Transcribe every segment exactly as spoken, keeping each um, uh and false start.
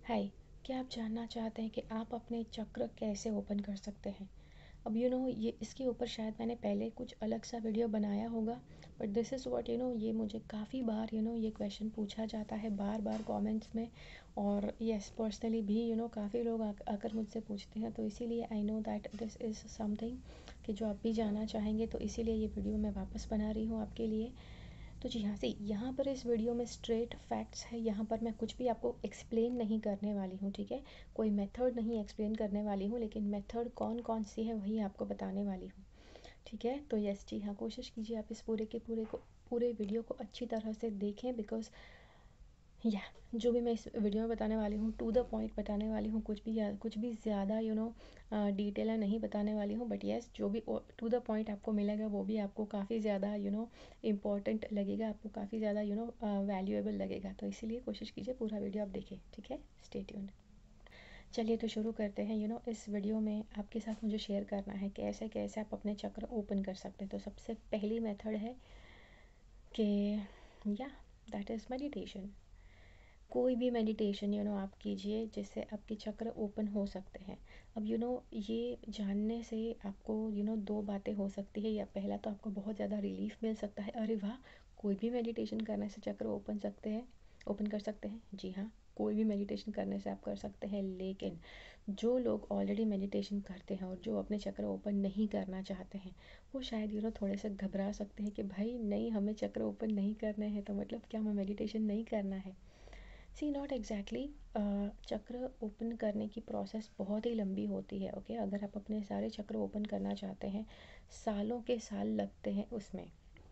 हाय, क्या आप जानना चाहते हैं कि आप अपने चक्र कैसे ओपन कर सकते हैं? अब यू you नो know, ये इसके ऊपर शायद मैंने पहले कुछ अलग सा वीडियो बनाया होगा, but this is what you know ये मुझे काफ़ी बार यू you नो know, ये क्वेश्चन पूछा जाता है बार बार कमेंट्स में। और यस, पर्सनली भी यू नो काफ़ी लोग आ, आकर मुझसे पूछते हैं, तो इसीलिए I know that this is something कि जो आप भी जानना चाहेंगे, तो इसीलिए ये वीडियो मैं वापस बना रही हूँ आपके लिए। तो जी हाँ, सी यहाँ पर इस वीडियो में स्ट्रेट फैक्ट्स है। यहाँ पर मैं कुछ भी आपको एक्सप्लेन नहीं करने वाली हूँ, ठीक है? कोई मेथड नहीं एक्सप्लेन करने वाली हूँ, लेकिन मेथड कौन कौन सी है वही आपको बताने वाली हूँ, ठीक है? तो यस जी हाँ, कोशिश कीजिए आप इस पूरे के पूरे को पूरे वीडियो को अच्छी तरह से देखें, बिकॉज या जो भी मैं इस वीडियो में बताने वाली हूँ टू द पॉइंट बताने वाली हूँ, कुछ भी या कुछ भी ज़्यादा यू नो डिटेल नहीं बताने वाली हूँ। बट येस, जो भी टू द पॉइंट आपको मिलेगा वो भी आपको काफ़ी ज़्यादा यू नो इम्पॉर्टेंट लगेगा, आपको काफ़ी ज़्यादा यू नो वैल्यूएबल लगेगा। तो इसीलिए कोशिश कीजिए पूरा वीडियो आप देखें, ठीक है? Stay tuned. चलिए तो शुरू करते हैं। यू नो इस वीडियो में आपके साथ मुझे शेयर करना है कैसे कैसे आप अपने चक्र ओपन कर सकते हैं। तो सबसे पहली मेथड है कि या दैट इज़ मेडिटेशन। कोई भी मेडिटेशन यू नो आप कीजिए जिससे आपके चक्र ओपन हो सकते हैं। अब यू नो ये जानने से आपको यू नो दो बातें हो सकती है। या पहला तो आपको बहुत ज़्यादा रिलीफ मिल सकता है, अरे वाह, कोई भी मेडिटेशन करने से चक्र ओपन सकते हैं ओपन कर सकते हैं। जी हाँ, कोई भी मेडिटेशन करने से आप कर सकते हैं, लेकिन जो लोग ऑलरेडी मेडिटेशन करते हैं और जो अपने चक्र ओपन नहीं करना चाहते हैं, वो शायद यू नो थोड़े से घबरा सकते हैं कि भाई नहीं, हमें चक्र ओपन नहीं करने हैं, तो मतलब क्या हमें मेडिटेशन नहीं करना है? See not exactly. चक्र ओपन करने की प्रोसेस बहुत ही लंबी होती है। Okay okay? अगर आप अपने सारे चक्र ओपन करना चाहते हैं, सालों के साल लगते हैं उसमें।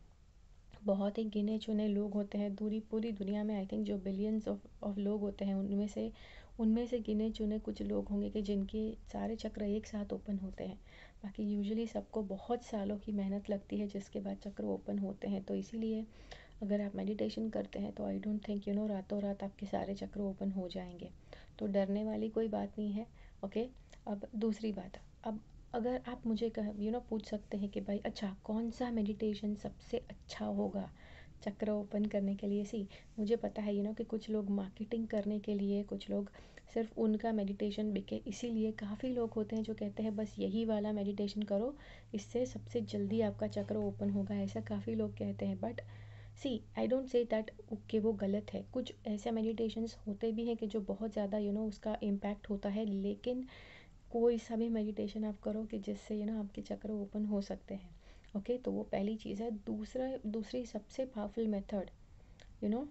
बहुत ही गिने चुने लोग होते हैं दूरी पूरी दुनिया में, आई थिंक जो बिलियंस ऑफ ऑफ लोग होते हैं उनमें से उनमें से गिने चुने कुछ लोग होंगे कि जिनके सारे चक्र एक साथ ओपन होते हैं। बाकी यूजुअली सबको बहुत सालों की मेहनत लगती है जिसके बाद चक्र ओपन होते हैं। तो इसीलिए अगर आप मेडिटेशन करते हैं तो I don't think you know रातों रात आपके सारे चक्र ओपन हो जाएंगे। तो डरने वाली कोई बात नहीं है। ओके, अब दूसरी बात। अब अगर आप मुझे कह यू नो पूछ सकते हैं कि भाई अच्छा कौन सा मेडिटेशन सबसे अच्छा होगा चक्र ओपन करने के लिए। सी मुझे पता है यू नो कि कुछ लोग मार्केटिंग करने के लिए, कुछ लोग सिर्फ उनका मेडिटेशन बिके इसीलिए काफ़ी लोग होते हैं जो कहते हैं बस यही वाला मेडिटेशन करो, इससे सबसे जल्दी आपका चक्र ओपन होगा, ऐसा काफ़ी लोग कहते हैं। But see I don't say that okay वो गलत है। कुछ ऐसे मेडिटेशंस होते भी हैं कि जो बहुत ज़्यादा यू नो उसका इम्पैक्ट होता है, लेकिन कोई सा भी मेडिटेशन आप करो कि जिससे यू नो आपके चक्र ओपन हो सकते हैं। Okay okay? तो वो पहली चीज़ है। दूसरा दूसरी सबसे powerful method you know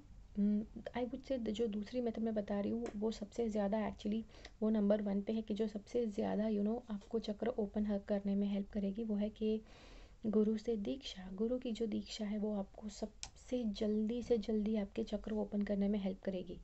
I would say जो दूसरी मेथड मैं बता रही हूँ वो सबसे ज़्यादा एक्चुअली वो नंबर वन पे है कि जो सबसे ज़्यादा यू नो आपको चक्र ओपन करने में हेल्प करेगी, वो है कि गुरु से दीक्षा। गुरु की जो दीक्षा है वो आपको सबसे जल्दी से जल्दी आपके चक्र ओपन करने में हेल्प करेगी।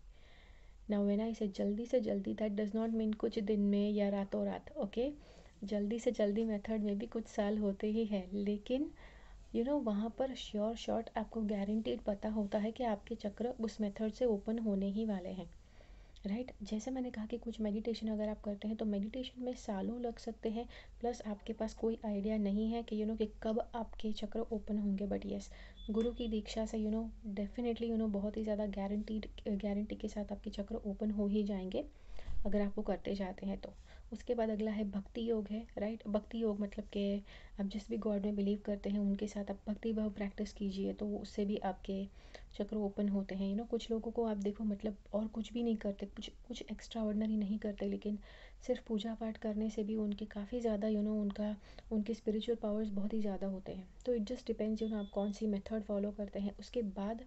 नाउ व्हेन आई से जल्दी से जल्दी, दैट डज नॉट मीन कुछ दिन में या रातों रात। ओके, जल्दी से जल्दी मेथड में भी कुछ साल होते ही हैं, लेकिन यू नो वहाँ पर श्योर शॉट आपको गारंटीड पता होता है कि आपके चक्र उस मेथड से ओपन होने ही वाले हैं, राइट right? जैसे मैंने कहा कि कुछ मेडिटेशन अगर आप करते हैं तो मेडिटेशन में सालों लग सकते हैं, प्लस आपके पास कोई आइडिया नहीं है कि यू नो कि कब आपके चक्र ओपन होंगे। बट यस, गुरु की दीक्षा से you know definitely you know बहुत ही ज़्यादा गारंटीड गारंटी के साथ आपके चक्र ओपन हो ही जाएंगे अगर आप वो करते जाते हैं तो। उसके बाद अगला है भक्ति योग है, राइट। भक्ति योग मतलब कि आप जिस भी गॉड में बिलीव करते हैं उनके साथ आप भक्ति भाव प्रैक्टिस कीजिए, तो उससे भी आपके चक्र ओपन होते हैं। यू नो कुछ लोगों को आप देखो मतलब और कुछ भी नहीं करते, कुछ कुछ एक्स्ट्रा ऑर्डिनरी नहीं करते, लेकिन सिर्फ पूजा पाठ करने से भी उनके काफ़ी ज़्यादा यू नो उनका उनके स्पिरिचुअल पावर्स बहुत ही ज़्यादा होते हैं। तो it just depends you know आप कौन सी मेथड फॉलो करते हैं। उसके बाद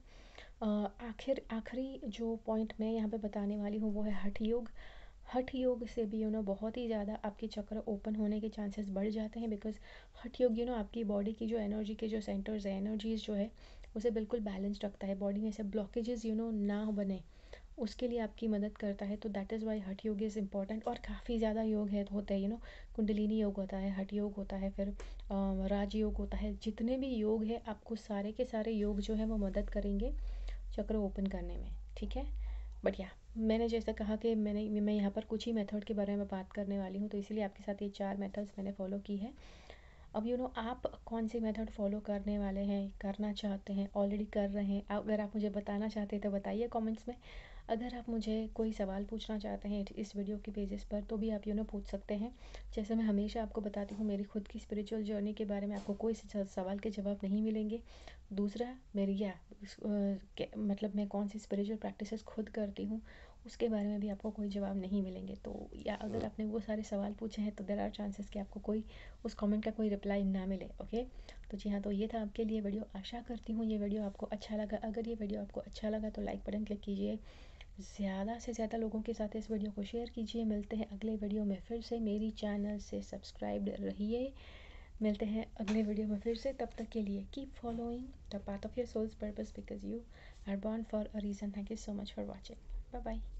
आखिर आखिरी जो पॉइंट मैं यहाँ पे बताने वाली हूँ वो है हठ योग। हठ योग से भी यू नो बहुत ही ज़्यादा आपके चक्र ओपन होने के चांसेस बढ़ जाते हैं, बिकॉज हठ योग यू नो आपकी बॉडी की जो एनर्जी के जो सेंटर्स है, एनर्जीज जो है उसे बिल्कुल बैलेंस रखता है, बॉडी में से ब्लॉकेजेस यू नो ना बने उसके लिए आपकी मदद करता है। तो दैट इज़ वाई हठ योग इज़ इम्पॉर्टेंट। और काफ़ी ज़्यादा योग है होते हैं यू नो कुंडलिनी योग होता है, हठ योग होता है, फिर राज योग होता है। जितने भी योग है आपको सारे के सारे योग जो है वो मदद करेंगे चक्र ओपन करने में, ठीक है। बट या मैंने जैसा कहा कि मैंने मैं यहाँ पर कुछ ही मेथड के बारे में बात करने वाली हूँ, तो इसीलिए आपके साथ ये चार मेथड्स मैंने फॉलो की है। अब यू नो आप कौन सी मेथड फॉलो करने वाले हैं, करना चाहते हैं, ऑलरेडी कर रहे हैं, अगर आप मुझे बताना चाहते हैं तो बताइए कमेंट्स में। अगर आप मुझे कोई सवाल पूछना चाहते हैं इस वीडियो के बेसिस पर तो भी आप यू नो पूछ सकते हैं। जैसे मैं हमेशा आपको बताती हूँ, मेरी खुद की स्पिरिचुअल जर्नी के बारे में आपको कोई सवाल के जवाब नहीं मिलेंगे। दूसरा, मेरी या मतलब मैं कौन सी स्पिरिचुअल प्रैक्टिसेस खुद करती हूँ उसके बारे में भी आपको कोई जवाब नहीं मिलेंगे। तो या अगर आपने वो सारे सवाल पूछे हैं तो देयर आर चांसेस कि आपको कोई उस कमेंट का कोई रिप्लाई ना मिले। ओके, तो जी हाँ, तो ये था आपके लिए वीडियो। आशा करती हूँ ये वीडियो आपको अच्छा लगा। अगर ये वीडियो आपको अच्छा लगा तो लाइक बटन क्लिक कीजिए, ज़्यादा से ज़्यादा लोगों के साथ इस वीडियो को शेयर कीजिए। मिलते हैं अगले वीडियो में फिर से। मेरी चैनल से सब्सक्राइब्ड रहिए। मिलते हैं अगले वीडियो में फिर से। तब तक के लिए keep following the path of your soul's purpose because you are born for a reason. Thank you so much for watching. Bye bye.